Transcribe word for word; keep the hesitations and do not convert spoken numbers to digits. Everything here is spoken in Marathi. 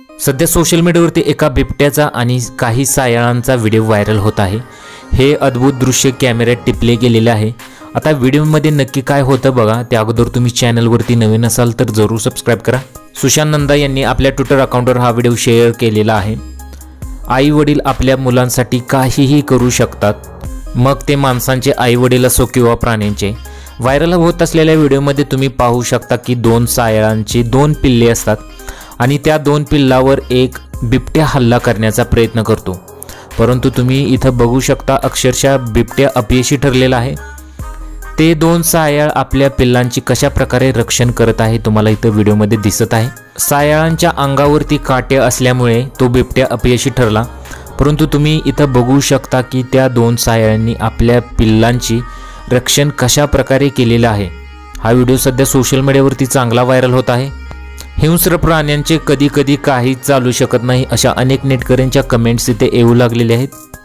सध्या सोशल मीडियावरती एका बिबट्याचा आणि काही सायाळांचा व्हिडिओ व्हायरल होत आहे। हे अद्भुत दृश्य कॅमेऱ्यात टिपले गेलेले आहे। आता व्हिडिओमध्ये नक्की काय होतं बघा। त्या अगोदर तुम्ही चॅनलवरती नवीन असाल तर जरूर सबस्क्राइब करा। सुशांत नंदा यांनी आपल्या ट्विटर अकाउंटवर हा व्हिडिओ शेअर केलेला आहे। आई वडील आपल्या मुलांसाठी काहीही करू शकतात, मग ते माणसांचे आई वडील असो किंवा प्राण्यांचे। व्हायरल होत असलेल्या व्हिडिओमध्ये तुम्ही पाहू शकता की दोन सायाळांची दोन पिल्ले असतात आणि त्या दोन पिल्लावर एक बिबट्या हल्ला करण्याचा प्रयत्न करतो, परंतु तुम्ही इथं बघू शकता अक्षरशः बिबट्या अपयशी ठरलेला आहे। ते दोन सायाळ आपल्या पिल्लांची कशा प्रकारे रक्षण करत आहे तुम्हाला इथं व्हिडिओमध्ये दिसत आहे। सायाळांच्या अंगावरती काटे असल्यामुळे तो बिबट्या अपयशी ठरला, परंतु तुम्ही इथं बघू शकता की त्या दोन सायाळांनी आपल्या पिल्लांची रक्षण कशा प्रकारे केलेलं आहे। हा व्हिडिओ सध्या सोशल मीडियावरती चांगला व्हायरल होत आहे। हिंस्र प्राण्यांचे कधी कधी काही चालू शकत नाही अशा अनेक नेटकऱ्यांच्या कमेंट्स इथे येऊ लागलेल्या आहेत।